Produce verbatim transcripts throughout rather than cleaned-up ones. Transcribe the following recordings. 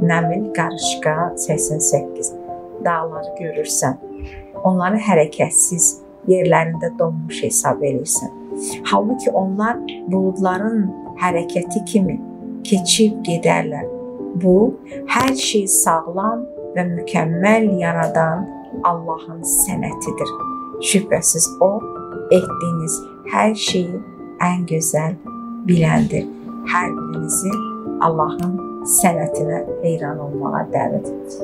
Nəmil Qarışqa səksən səkkiz. Dağları görürsən, onları hərəkətsiz yerlərində donmuş hesab edirsən. Halbuki onlar buludların hərəkəti kimi keçib gedərlər. Bu, hər şey sağlam və mükəmməl yaradan Allahın sənətidir. Şübhəsiz O, etdiyiniz hər şeyi ən gözəl biləndir. Hər birinizi Allahın sənətinə heyran olmağa dəvət edir.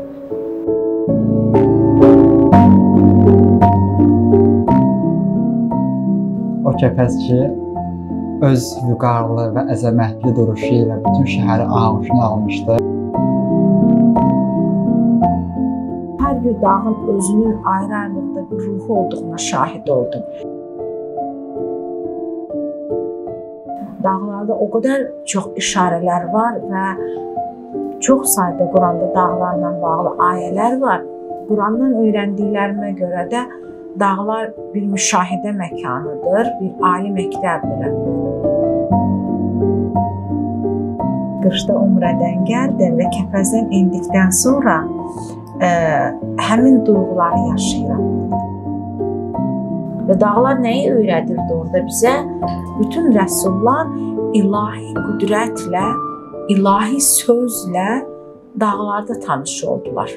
O kəpəz ki, öz vüqarlı və əzəmətli duruşu ilə bütün şəhəri ağuşuna almışdı. Hər bir dağın özünün ayrı-ayrılıqda bir ruhu olduğuna şahid oldum. Dağlarda o qədər çox işarələr var və çox sayda Quranda dağlarla bağlı ayələr var. Qurandan öyrəndiklərimə görə də dağlar bir müşahidə məkanıdır, bir ali məktəbdir. Qışda Umrədən gəldim və Kəpəzdən endikdən sonra ə, həmin duyğuları yaşayıram. Və dağlar nəyi öyrədirdi orada bizə? Bütün rəsullar ilahi qüdrətlə, ilahi sözlə dağlarda tanış oldular.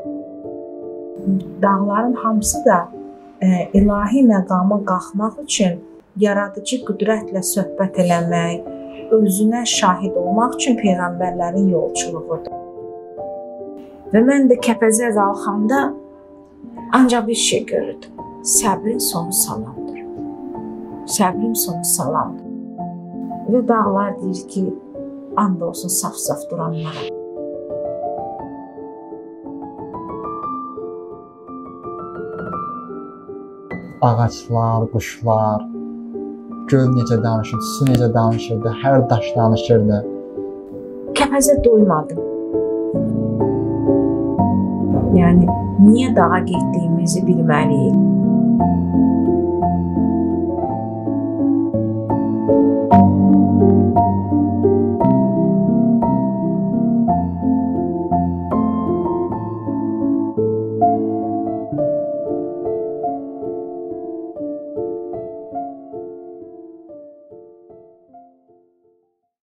Dağların hamısı da e, ilahi məqama qalxmaq üçün yaradıcı qüdrətlə söhbət eləmək, özünə şahid olmaq üçün peyğəmbərlərin yolçuluğudur. Və mən də Kəpəzə qalxanda ancaq bir şey görürdüm. Səbrin sonu salamdır. Səbrin sonu salamdır. Və dağlar deyir ki, and olsun saf-saf duranlara. Ağaclar, quşlar, göl necə danışırdı, su necə danışırdı, hər daş danışırdı. Kəpəzə doymadım. Yəni, niyə dağa getdiyimizi bilməliyik.